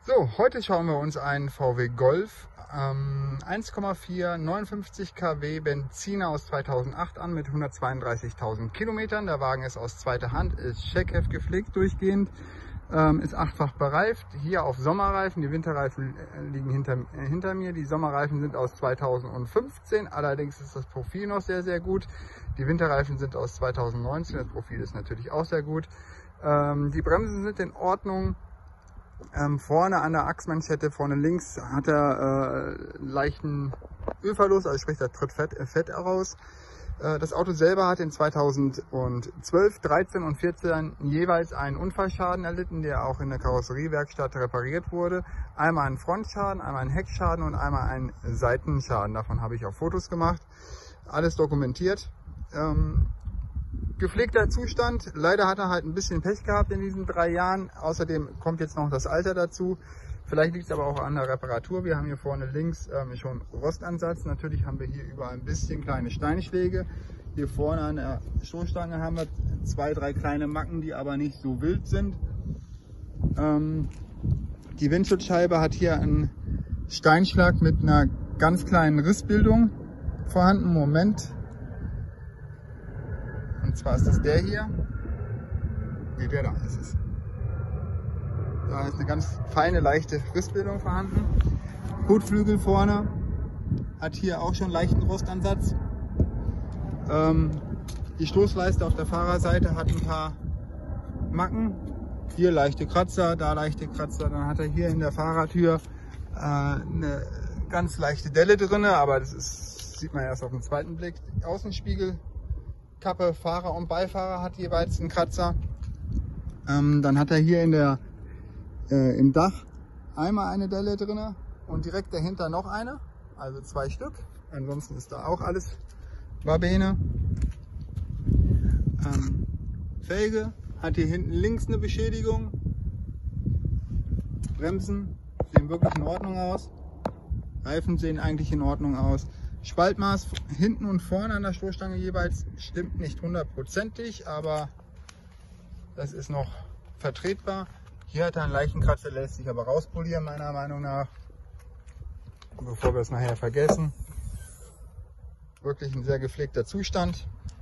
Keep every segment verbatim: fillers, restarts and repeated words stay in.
So, heute schauen wir uns einen V W Golf ähm, eins Komma vier, neunundfünfzig Kilowatt Benziner aus zweitausendacht an mit hundertzweiunddreißigtausend Kilometern. Der Wagen ist aus zweiter Hand, ist Checkheft gepflegt durchgehend, ähm, ist achtfach bereift, hier auf Sommerreifen. Die Winterreifen liegen hinter, äh, hinter mir. Die Sommerreifen sind aus zweitausendfünfzehn, allerdings ist das Profil noch sehr, sehr gut. Die Winterreifen sind aus zweitausendneunzehn, das Profil ist natürlich auch sehr gut. Ähm, die Bremsen sind in Ordnung. Ähm, vorne an der Achsmanschette, vorne links, hat er äh, leichten Ölverlust, also sprich, da tritt Fett, äh, Fett heraus. Äh, das Auto selber hat in zweitausendzwölf, dreizehn und vierzehn jeweils einen Unfallschaden erlitten, der auch in der Karosseriewerkstatt repariert wurde. Einmal einen Frontschaden, einmal einen Heckschaden und einmal einen Seitenschaden. Davon habe ich auch Fotos gemacht. Alles dokumentiert. Ähm, Gepflegter Zustand, leider hat er halt ein bisschen Pech gehabt in diesen drei Jahren, außerdem kommt jetzt noch das Alter dazu. Vielleicht liegt es aber auch an der Reparatur. Wir haben hier vorne links ähm, schon Rostansatz, natürlich haben wir hier überall ein bisschen kleine Steinschläge. Hier vorne an der Stoßstange haben wir zwei, drei kleine Macken, die aber nicht so wild sind. Ähm, die Windschutzscheibe hat hier einen Steinschlag mit einer ganz kleinen Rissbildung vorhanden. Moment. Und zwar ist das der hier. Ne, der da ist es. Da ist eine ganz feine, leichte Rissbildung vorhanden. Kotflügel vorne hat hier auch schon leichten Rostansatz. Ähm, die Stoßleiste auf der Fahrerseite hat ein paar Macken. Hier leichte Kratzer, da leichte Kratzer. Dann hat er hier in der Fahrertür äh, eine ganz leichte Delle drin, aber das ist, sieht man erst auf den zweiten Blick. Die Außenspiegel. Kappe, Fahrer und Beifahrer hat jeweils einen Kratzer. Ähm, dann hat er hier in der, äh, im Dach einmal eine Delle drin und direkt dahinter noch eine, also zwei Stück. Ansonsten ist da auch alles Babene. Ähm, Felge hat hier hinten links eine Beschädigung. Bremsen sehen wirklich in Ordnung aus. Reifen sehen eigentlich in Ordnung aus. Spaltmaß hinten und vorne an der Stoßstange jeweils stimmt nicht hundertprozentig, aber das ist noch vertretbar. Hier hat er einen leichten Kratzer, lässt sich aber rauspolieren meiner Meinung nach, bevor wir es nachher vergessen. Wirklich ein sehr gepflegter Zustand.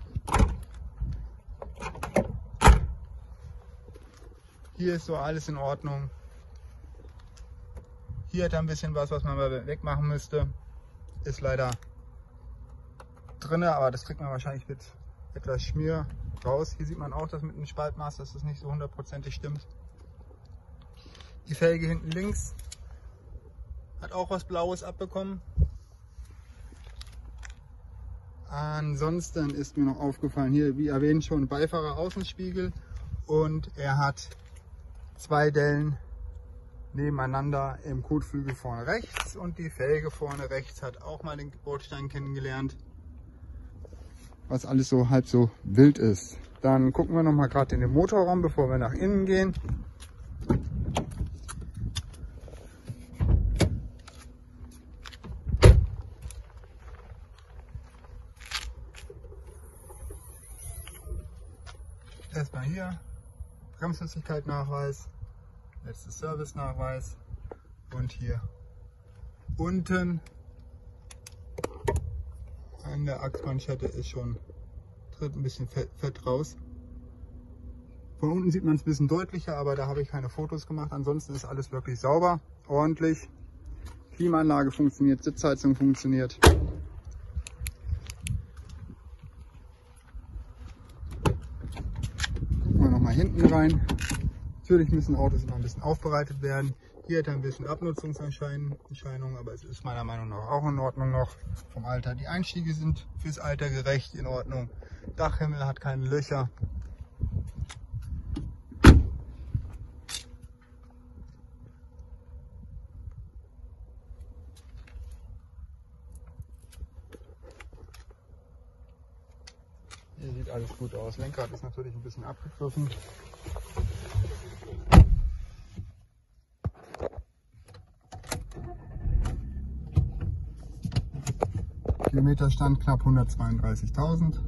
Hier ist so alles in Ordnung. Hier hat er ein bisschen was, was man mal wegmachen müsste. Ist leider drin, aber das kriegt man wahrscheinlich mit etwas Schmier raus. Hier sieht man auch, dass mit dem Spaltmaß, dass das nicht so hundertprozentig stimmt. Die Felge hinten links hat auch was Blaues abbekommen. Ansonsten ist mir noch aufgefallen, hier wie erwähnt schon Beifahrer Außenspiegel und er hat zwei Dellen nebeneinander im Kotflügel vorne rechts und die Felge vorne rechts hat auch mal den Bordstein kennengelernt, was alles so halb so wild ist. Dann gucken wir noch mal gerade in den Motorraum, bevor wir nach innen gehen. Erstmal hier Bremsflüssigkeit Nachweis. Letztes Service-Nachweis und hier unten an der Achsmanschette ist schon, tritt ein bisschen Fett, Fett raus. Von unten sieht man es ein bisschen deutlicher, aber da habe ich keine Fotos gemacht. Ansonsten ist alles wirklich sauber, ordentlich. Klimaanlage funktioniert, Sitzheizung funktioniert. Gucken wir nochmal hinten rein. Natürlich müssen Autos immer ein bisschen aufbereitet werden. Hier hat er ein bisschen Abnutzungserscheinungen, aber es ist meiner Meinung nach auch in Ordnung noch vom Alter. Die Einstiege sind fürs Alter gerecht in Ordnung. Dachhimmel hat keine Löcher. Hier sieht alles gut aus. Lenkrad ist natürlich ein bisschen abgegriffen. Kilometerstand knapp hundertzweiunddreißigtausend.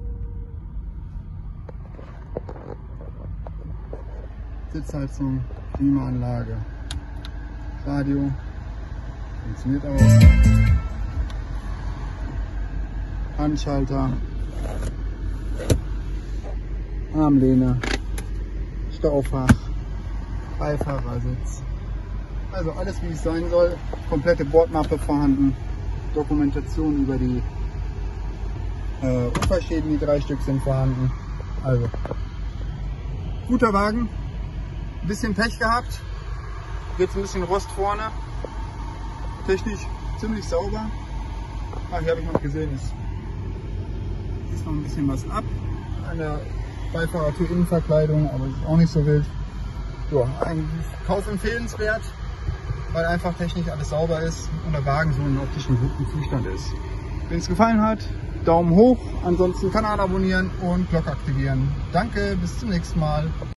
Sitzheizung Klimaanlage, Radio, funktioniert auch, Handschalter, Armlehne, Staufach, Beifahrersitz, also alles wie es sein soll, komplette Bordmappe vorhanden, Dokumentation über die äh, Unfallschäden, die drei Stück sind vorhanden, also guter Wagen, ein bisschen Pech gehabt, jetzt ein bisschen Rost vorne, technisch ziemlich sauber, ach hier habe ich noch gesehen, ist, ist noch ein bisschen was ab an der Beifahrertür Innenverkleidung, aber ist auch nicht so wild. Ja, eigentlich kaufempfehlenswert, weil einfach technisch alles sauber ist und der Wagen so in optischen guten Zustand ist. Wenn es gefallen hat, Daumen hoch, ansonsten Kanal abonnieren und Glocke aktivieren. Danke, bis zum nächsten Mal.